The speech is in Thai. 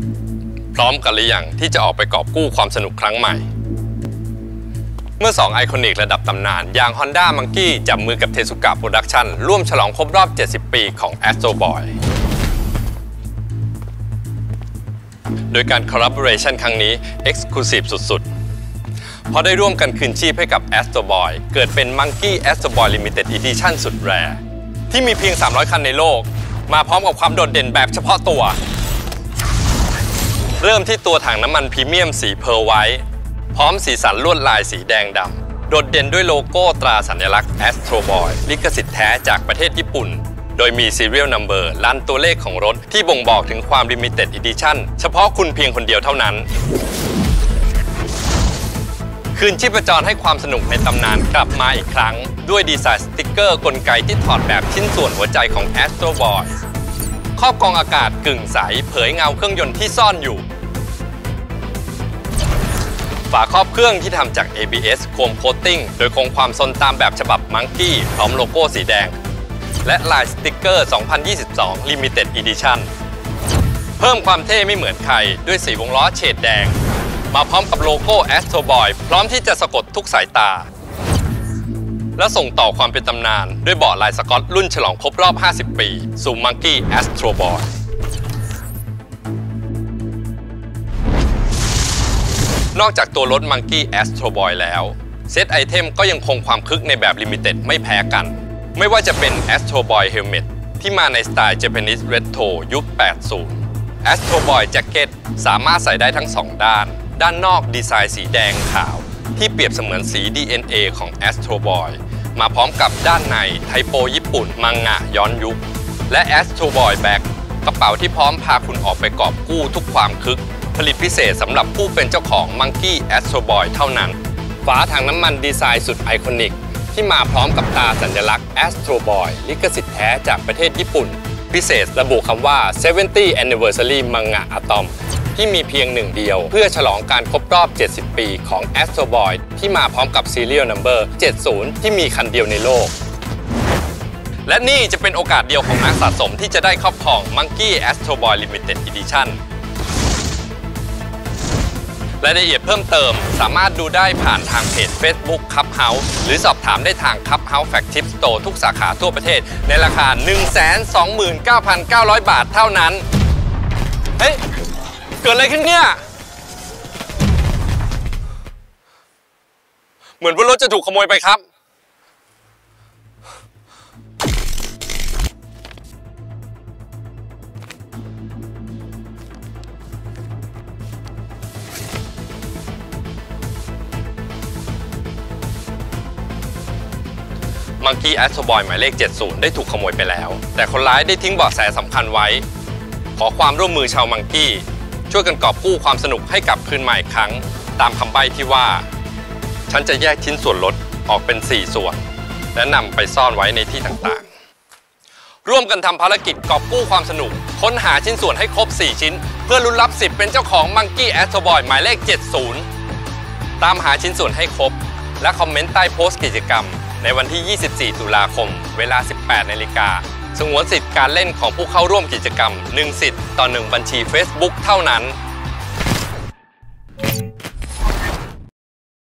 พร้อมกันหรือยังที่จะออกไปกอบกู้ความสนุกครั้งใหม่เมื่อ2ไอคอนิกระดับตำนานอย่าง Honda Monkey จับมือกับ Tezuka Production ร่วมฉลองครบรอบ70 ปีของ Astro Boy โดยการ collaboration ครั้งนี้ exclusive สุดๆเพราะได้ร่วมกันคืนชีพให้กับ Astro Boy เกิดเป็น Monkey Astro Boy Limited Edition สุดแรร์ที่มีเพียง300 คันในโลกมาพร้อมกับความโดดเด่นแบบเฉพาะตัวเริ่มที่ตัวถังน้ำมันพรีเมียมสีเพร์ลไวท์พร้อมสีสันลวดลายสีแดงดำโดดเด่นด้วยโลโก้ตราสัญลักษณ์ Astro Boy ลิขสิทธิ์แท้จากประเทศญี่ปุ่นโดยมี Serial Number ลันตัวเลขของรถที่บ่งบอกถึงความ Limited Edition เฉพาะคุณเพียงคนเดียวเท่านั้นคืนชีพจรให้ความสนุกในตำนานกลับมาอีกครั้งด้วยดีไซน์สติกเกอร์กลไกที่ถอดแบบชิ้นส่วนหัวใจของ Astro Boy ครอบกรองอากาศกึ่งใสเผยเงาเครื่องยนต์ที่ซ่อนอยู่ฝาครอบเครื่องที่ทำจาก ABS โครมโคตติ้งโดยคงความทนตามแบบฉบับ Monkey พร้อมโลโก้สีแดงและลายสติกเกอร์ 2022 Limited Edition เพิ่มความเท่ไม่เหมือนใครด้วยสีวงล้อเฉดแดงมาพร้อมกับโลโก้ Astro Boy พร้อมที่จะสะกดทุกสายตาและส่งต่อความเป็นตำนานด้วยเบาะลายสก๊อตรุ่นฉลองครบรอบ 50 ปีสู่ Monkey Astro Boyนอกจากตัวรถ Monkey Astro Boy แล้วเซตไอเทมก็ยังคงความคึกในแบบ Limited ไม่แพ้กันไม่ว่าจะเป็น Astro Boy Helmet ที่มาในสไตล์ Japanese Retro ยุค 80 Astro Boy Jacket สามารถใส่ได้ทั้ง2ด้านนอกดีไซน์สีแดงขาวที่เปรียบเสมือนสี DNA ของ Astro Boy มาพร้อมกับด้านในไทโปญี่ปุ่นมังงะย้อนยุคและ Astro Boy Bag กระเป๋าที่พร้อมพาคุณออกไปกอบกู้ทุกความคึกผลิตพิเศษสำหรับผู้เป็นเจ้าของ Monkey Astro Boy เท่านั้นฝาถังน้ำมันดีไซน์สุดไอคอนิกที่มาพร้อมกับตาสัญลักษณ์ Astro Boy ลิขสิทธิ์แท้จากประเทศญี่ปุ่นพิเศษระบุคำว่า 70 Anniversary Manga Atom ที่มีเพียงหนึ่งเดียวเพื่อฉลองการครบรอบ 70 ปีของ Astro Boy ที่มาพร้อมกับ Serial Number 70 ที่มีคันเดียวในโลกและนี่จะเป็นโอกาสเดียวของนักสะสมที่จะได้ครอบครอง Monkey Astro Boy Limited Editionรายละเอียดเพิ่มเติมสามารถดูได้ผ่านทางเพจ Facebook Clubhouse หรือสอบถามได้ทาง Clubhouse Flagship Store ทุกสาขาทั่วประเทศในราคา 129,900 บาทเท่านั้นเฮ้ยเกิดอะไรขึ้นเนี่ยเหมือนว่ารถจะถูกขโมยไปครับMonkey Astro Boy หมายเลข 70 ได้ถูกขโมยไปแล้วแต่คนร้ายได้ทิ้งเบาะแสสำคัญไว้ขอความร่วมมือชาวมังกี้ช่วยกันกอบกู้ความสนุกให้กลับคืนมาอีกครั้งตามคำใบ้ที่ว่าฉันจะแยกชิ้นส่วนรถออกเป็น4ส่วนและนำไปซ่อนไว้ในที่ต่างๆร่วมกันทำภารกิจกอบกู้ความสนุกค้นหาชิ้นส่วนให้ครบ4ชิ้นเพื่อลุ้นรับสิทธิ์เป็นเจ้าของ Monkey Astro Boy หมายเลข 70 ตามหาชิ้นส่วนให้ครบและคอมเมนต์ใต้โพสต์กิจกรรมในวันที่ 24 ตุลาคมเวลา 18 นาฬิกาสงวนสิทธิ์การเล่นของผู้เข้าร่วมกิจกรรม1สิทธิ์ต่อ1บัญชี Facebook เท่านั้น